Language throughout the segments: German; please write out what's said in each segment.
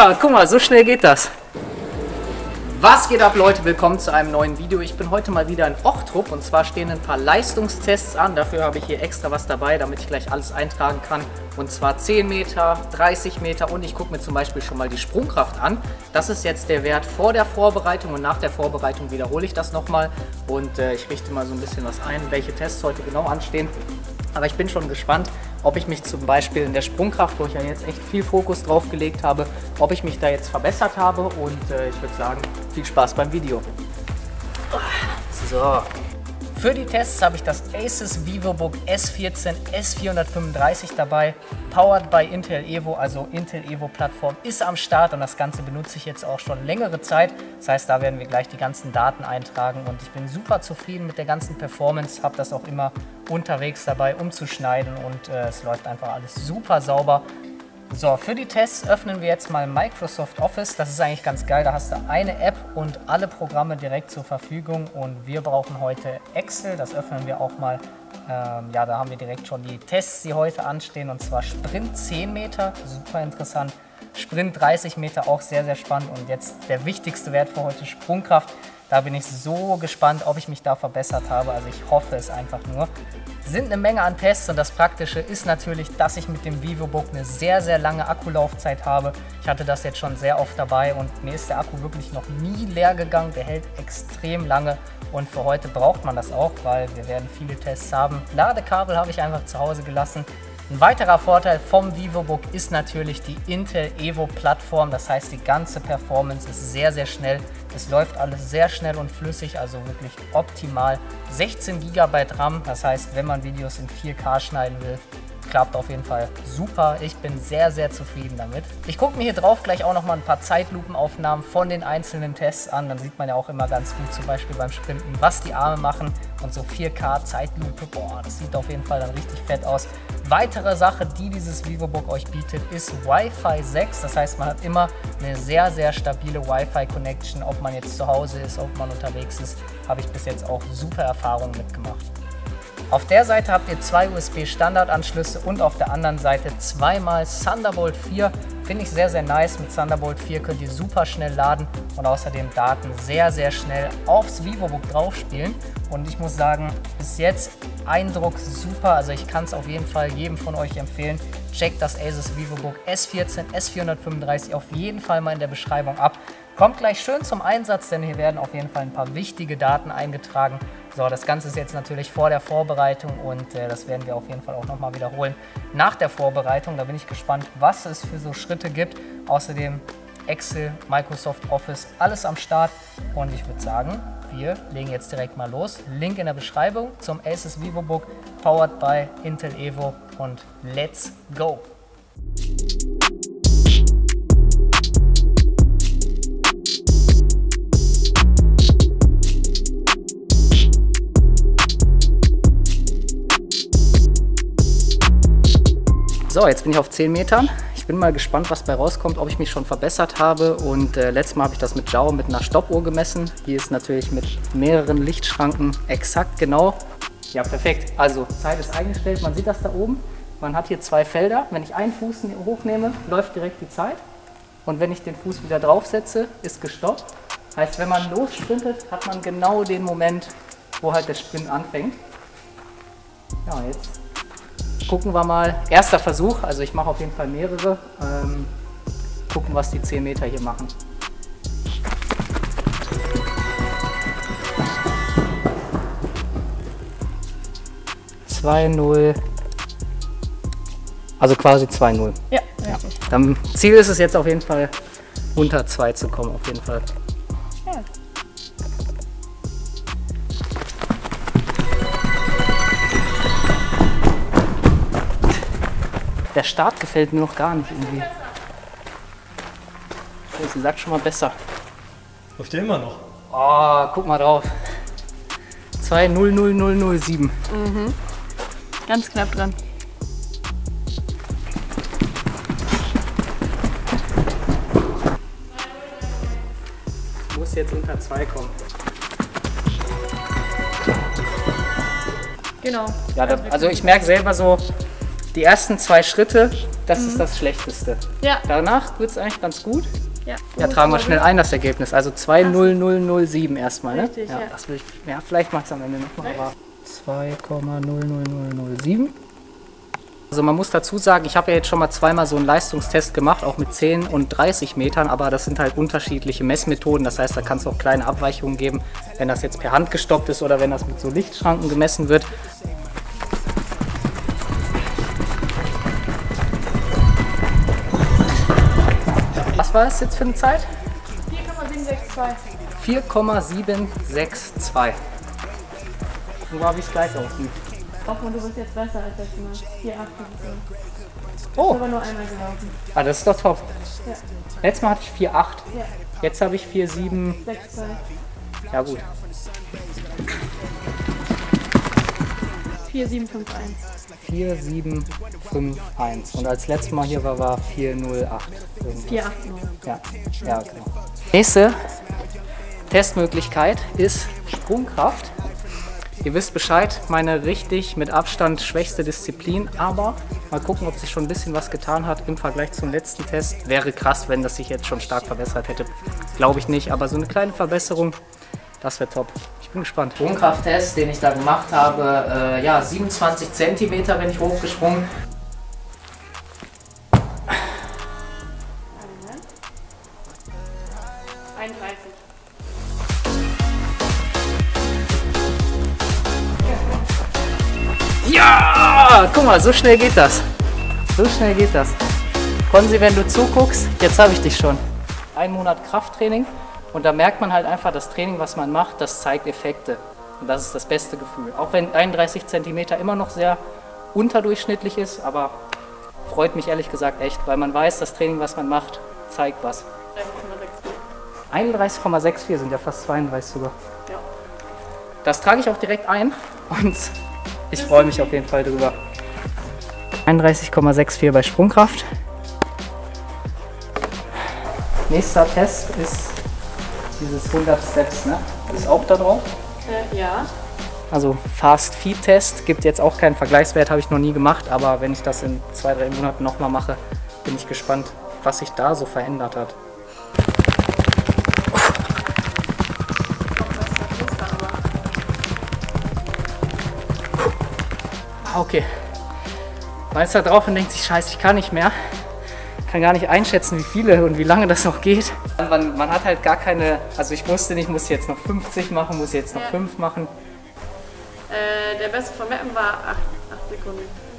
Ja, guck mal, so schnell geht das. Was geht ab, Leute? Willkommen zu einem neuen Video. Ich bin heute mal wieder in Ochtrup und zwar stehen ein paar Leistungstests an. Dafür habe ich hier extra was dabei, damit ich gleich alles eintragen kann. Und zwar 10 Meter, 30 Meter und ich gucke mir zum Beispiel schon mal die Sprungkraft an. Das ist jetzt der Wert vor der Vorbereitung und nach der Vorbereitung wiederhole ich das nochmal. Und ich richte mal so ein bisschen was ein, welche Tests heute genau anstehen. Aber ich bin schon gespannt, ob ich mich zum Beispiel in der Sprungkraft, wo ich ja jetzt echt viel Fokus drauf gelegt habe, ob ich mich da jetzt verbessert habe und ich würde sagen, viel Spaß beim Video. So. Für die Tests habe ich das Asus VivoBook S14 S435 dabei, powered by Intel Evo, also Intel Evo Plattform ist am Start und das Ganze benutze ich jetzt auch schon längere Zeit. Das heißt, da werden wir gleich die ganzen Daten eintragen und ich bin super zufrieden mit der ganzen Performance, habe das auch immer unterwegs dabei umzuschneiden und es läuft einfach alles super sauber. So, für die Tests öffnen wir jetzt mal Microsoft Office. Das ist eigentlich ganz geil, da hast du eine App und alle Programme direkt zur Verfügung und wir brauchen heute Excel, das öffnen wir auch mal. Ja, da haben wir direkt schon die Tests, die heute anstehen und zwar Sprint 10 Meter, super interessant, Sprint 30 Meter, auch sehr, sehr spannend und jetzt der wichtigste Wert für heute, Sprungkraft. Da bin ich so gespannt, ob ich mich da verbessert habe, also ich hoffe es einfach nur. Sind eine Menge an Tests und das Praktische ist natürlich, dass ich mit dem VivoBook eine sehr, sehr lange Akkulaufzeit habe. Ich hatte das jetzt schon sehr oft dabei und mir ist der Akku wirklich noch nie leer gegangen. Der hält extrem lange und für heute braucht man das auch, weil wir werden viele Tests haben. Ladekabel habe ich einfach zu Hause gelassen. Ein weiterer Vorteil vom VivoBook ist natürlich die Intel Evo Plattform, das heißt die ganze Performance ist sehr, sehr schnell. Es läuft alles sehr schnell und flüssig, also wirklich optimal. 16 GB RAM, das heißt, wenn man Videos in 4K schneiden will, klappt auf jeden Fall super. Ich bin sehr, sehr zufrieden damit. Ich gucke mir hier drauf gleich auch noch mal ein paar Zeitlupenaufnahmen von den einzelnen Tests an. Dann sieht man ja auch immer ganz gut, zum Beispiel beim Sprinten, was die Arme machen. Und so 4K Zeitlupe, boah, das sieht auf jeden Fall dann richtig fett aus. Weitere Sache, die dieses VivoBook euch bietet, ist Wi-Fi 6. Das heißt, man hat immer eine sehr, sehr stabile Wi-Fi-Connection. Ob man jetzt zu Hause ist, ob man unterwegs ist, habe ich bis jetzt auch super Erfahrungen mitgemacht. Auf der Seite habt ihr 2 USB-Standardanschlüsse und auf der anderen Seite zweimal Thunderbolt 4. Finde ich sehr, sehr nice. Mit Thunderbolt 4 könnt ihr super schnell laden und außerdem Daten sehr, sehr schnell aufs VivoBook draufspielen. Und ich muss sagen, bis jetzt Eindruck super. Also ich kann es auf jeden Fall jedem von euch empfehlen. Checkt das Asus VivoBook S14 S435 auf jeden Fall mal in der Beschreibung ab. Kommt gleich schön zum Einsatz, denn hier werden auf jeden Fall ein paar wichtige Daten eingetragen. So, das Ganze ist jetzt natürlich vor der Vorbereitung und das werden wir auf jeden Fall auch nochmal wiederholen nach der Vorbereitung. Da bin ich gespannt, was es für so Schritte gibt. Außerdem Excel, Microsoft Office, alles am Start. Und ich würde sagen, wir legen jetzt direkt mal los. Link in der Beschreibung zum Asus VivoBook, powered by Intel Evo und let's go! So, jetzt bin ich auf 10 Metern. Ich bin mal gespannt, was bei rauskommt, ob ich mich schon verbessert habe. Und letztes Mal habe ich das mit Jao mit einer Stoppuhr gemessen. Hier ist natürlich mit mehreren Lichtschranken exakt genau. Ja, perfekt. Also Zeit ist eingestellt. Man sieht das da oben. Man hat hier 2 Felder. Wenn ich einen Fuß hochnehme, läuft direkt die Zeit. Und wenn ich den Fuß wieder draufsetze, ist gestoppt. Heißt, wenn man lossprintet, hat man genau den Moment, wo halt der Sprint anfängt. Ja, jetzt gucken wir mal. Erster Versuch, also ich mache auf jeden Fall mehrere. Gucken, was die 10 Meter hier machen. Also quasi 2-0. Ja, ja. Dann Ziel ist es jetzt auf jeden Fall, unter 2 zu kommen, auf jeden Fall. Ja. Der Start gefällt mir noch gar nicht irgendwie. Sie sagt schon mal besser. Läuft der immer noch? Oh, guck mal drauf. 2-0-0-0-0-7. Mhm. Ganz knapp dran. Muss jetzt unter 2 kommen. Genau. Ja, also ich merke selber so, Die ersten 2 Schritte, das ist das Schlechteste. Ja. Danach wird es eigentlich ganz gut. Ja, Ja, tragen wir schnell ein das Ergebnis. Also 2,0007 erstmal, ne? Richtig, ja. Das will ich, ja, vielleicht mache ich es am Ende nochmal, aber 2,00007. Also man muss dazu sagen, ich habe ja jetzt schon mal zweimal so einen Leistungstest gemacht, auch mit 10 und 30 Metern, aber das sind halt unterschiedliche Messmethoden. Das heißt, da kann es auch kleine Abweichungen geben, wenn das jetzt per Hand gestoppt ist oder wenn das mit so Lichtschranken gemessen wird. Was war das jetzt für eine Zeit? 4,762. 4,762. Wo habe ich es gleich aussieht? Hoffen, du bist jetzt besser als letztes Mal. 4,8. Oh, Aber nur einmal gelaufen. das ist doch top. Ja. Letztes Mal hatte ich 4,8. Ja. Jetzt habe ich 4,7. 6,2. Ja gut. 4,751. 4,751. Und als letztes Mal hier war 4,08. 4,80. Ja, ja, genau. Nächste Testmöglichkeit ist Sprungkraft. Ihr wisst Bescheid, meine richtig mit Abstand schwächste Disziplin, aber mal gucken, ob sich schon ein bisschen was getan hat im Vergleich zum letzten Test. Wäre krass, wenn das sich jetzt schon stark verbessert hätte. Glaube ich nicht, aber so eine kleine Verbesserung, das wäre top. Ich bin gespannt. Sprungkrafttest, den ich da gemacht habe, ja, 27 cm bin ich hochgesprungen. 31. Ja, guck mal, so schnell geht das. So schnell geht das. Konzi, wenn du zuguckst, jetzt habe ich dich schon. 1 Monat Krafttraining und da merkt man halt einfach, das Training, was man macht, das zeigt Effekte. Und das ist das beste Gefühl. Auch wenn 31 cm immer noch sehr unterdurchschnittlich ist, aber freut mich ehrlich gesagt echt, weil man weiß, das Training, was man macht, zeigt was. 31,64 sind ja fast 32 sogar. Ja. Das trage ich auch direkt ein und ich freue mich auf jeden Fall drüber. 31,64 bei Sprungkraft. Nächster Test ist dieses 100 Steps, ne? Ist auch da drauf. Ja. Also Fast Feed Test, gibt jetzt auch keinen Vergleichswert, habe ich noch nie gemacht, aber wenn ich das in 2-3 Monaten nochmal mache, bin ich gespannt, was sich da so verändert hat. Okay. Man ist da drauf und denkt sich, scheiße, ich kann nicht mehr. Kann gar nicht einschätzen, wie viele und wie lange das noch geht. Man hat halt gar keine, also ich wusste nicht, muss ich jetzt noch 50 machen, muss ich jetzt noch 5 machen. Der beste von Meppen war 8 Sekunden.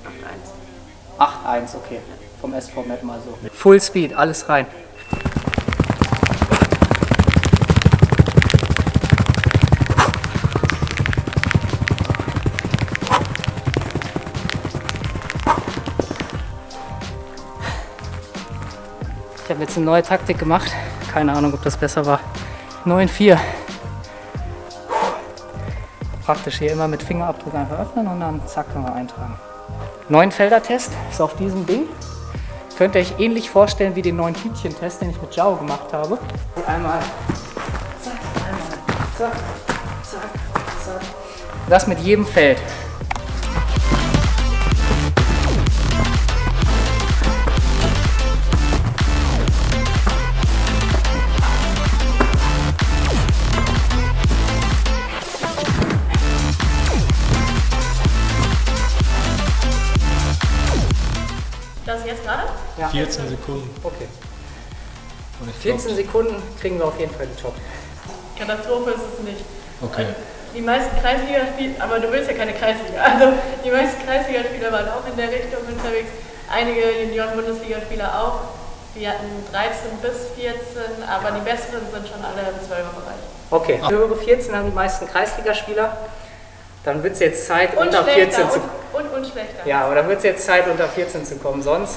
8,1. 8,1, okay. Vom SV Map mal so. Full Speed, alles rein. Ich habe jetzt eine neue Taktik gemacht. Keine Ahnung, ob das besser war. 9,4. Praktisch hier immer mit Fingerabdruck einfach öffnen und dann zack, können wir eintragen. 9-Felder-Test ist auf diesem Ding. Könnt ihr euch ähnlich vorstellen wie den 9-Hütchen-Test, den ich mit Jao gemacht habe. Einmal zack, einmal zack, zack, zack. Das mit jedem Feld. Das jetzt gerade? Ja. 14 Sekunden. Okay. Und ich 14 Sekunden kriegen wir auf jeden Fall den Job. Katastrophe ist es nicht. Okay. Die meisten Kreisligaspieler, aber du willst ja keine Kreisliga, also die meisten Kreisligaspieler waren auch in der Richtung unterwegs. Einige Junioren-Bundesligaspieler auch. Wir hatten 13 bis 14, aber die Besseren sind schon alle im 12er-Bereich. Okay, höhere 14 haben die meisten Kreisligaspieler. Dann wird es jetzt Zeit, Und unter 14 zu kommen. und schlechter. Ja, aber dann wird es jetzt Zeit, unter 14 zu kommen. Sonst.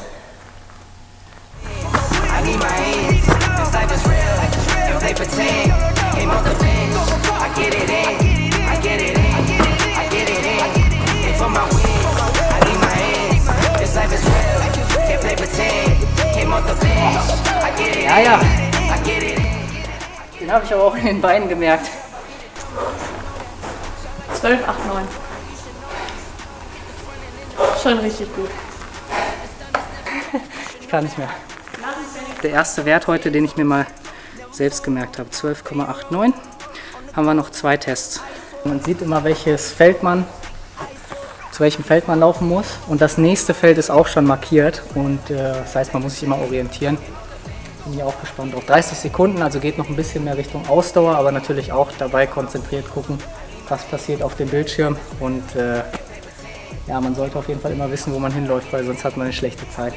I need my hands. This life is real. If they pretend, came off the bench. I get it in. I get it in. I get it in. And for my wins, I need my hands. This life is real. If they pretend, came off the bench. I get it in. Ja. I get it in. Den habe ich aber auch in den Beinen gemerkt. 12,89. Schon richtig gut. kann nicht mehr. Der erste Wert heute, den ich mir mal selbst gemerkt habe, 12,89. Haben wir noch 2 Tests. Man sieht immer, zu welchem Feld man laufen muss. Und das nächste Feld ist auch schon markiert. Und das heißt, man muss sich immer orientieren. Bin ich auch gespannt auf 30 Sekunden, also geht noch ein bisschen mehr Richtung Ausdauer, aber natürlich auch dabei konzentriert gucken, was passiert auf dem Bildschirm. Und ja, man sollte auf jeden Fall immer wissen, wo man hinläuft, weil sonst hat man eine schlechte Zeit.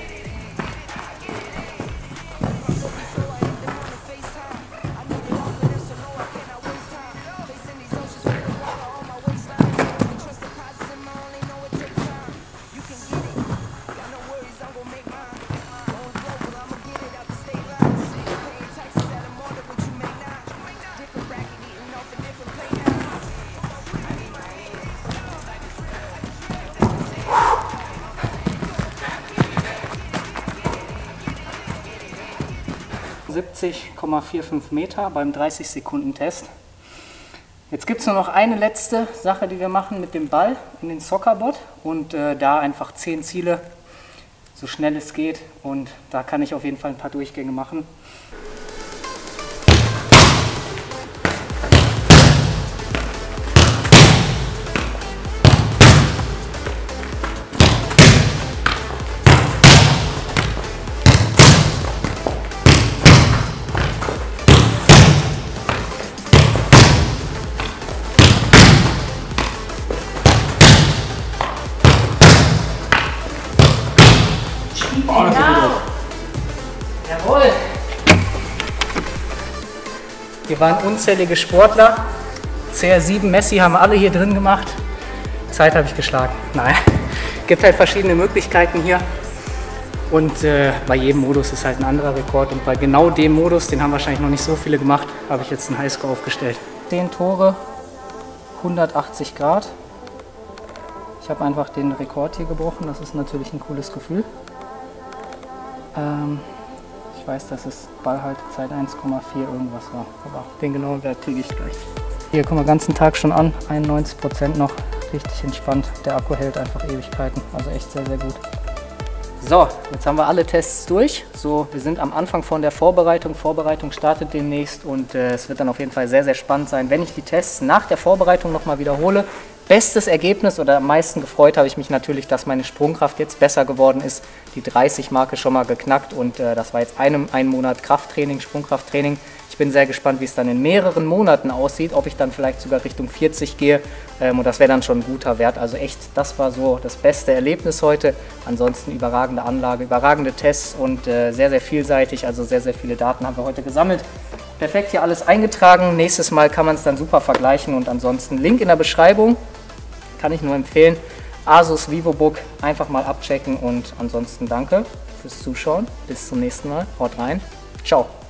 ,45 Meter beim 30-Sekunden-Test. Jetzt gibt es nur noch eine letzte Sache, die wir machen mit dem Ball in den Soccerbot und da einfach 10 Ziele, so schnell es geht, und da kann ich auf jeden Fall ein paar Durchgänge machen. Genau. Jawohl. Wir waren unzählige Sportler. CR7 Messi haben wir alle hier drin gemacht. Zeit habe ich geschlagen. Nein. Es gibt halt verschiedene Möglichkeiten hier. Und bei jedem Modus ist halt ein anderer Rekord. Und bei genau dem Modus, den haben wahrscheinlich noch nicht so viele gemacht, habe ich jetzt einen Highscore aufgestellt. 10 Tore, 180 Grad. Ich habe einfach den Rekord hier gebrochen. Das ist natürlich ein cooles Gefühl. Ich weiß, dass es Ballhaltezeit 1,4 irgendwas war, aber den genauen Wert kriege ich gleich. Hier, guck mal, den ganzen Tag schon an, 91% noch, richtig entspannt. Der Akku hält einfach Ewigkeiten, also echt sehr, sehr gut. So, jetzt haben wir alle Tests durch. So, wir sind am Anfang von der Vorbereitung. Vorbereitung startet demnächst und es wird dann auf jeden Fall sehr, sehr spannend sein, wenn ich die Tests nach der Vorbereitung nochmal wiederhole. Bestes Ergebnis oder am meisten gefreut habe ich mich natürlich, dass meine Sprungkraft jetzt besser geworden ist. Die 30-Marke schon mal geknackt und das war jetzt ein Monat Krafttraining, Sprungkrafttraining. Ich bin sehr gespannt, wie es dann in mehreren Monaten aussieht, ob ich dann vielleicht sogar Richtung 40 gehe und das wäre dann schon ein guter Wert. Also echt, das war so das beste Erlebnis heute. Ansonsten überragende Anlage, überragende Tests und sehr, sehr vielseitig, also sehr, sehr viele Daten haben wir heute gesammelt. Perfekt hier alles eingetragen, nächstes Mal kann man es dann super vergleichen und ansonsten Link in der Beschreibung, kann ich nur empfehlen. Asus VivoBook einfach mal abchecken und ansonsten danke fürs Zuschauen, bis zum nächsten Mal, haut rein, ciao.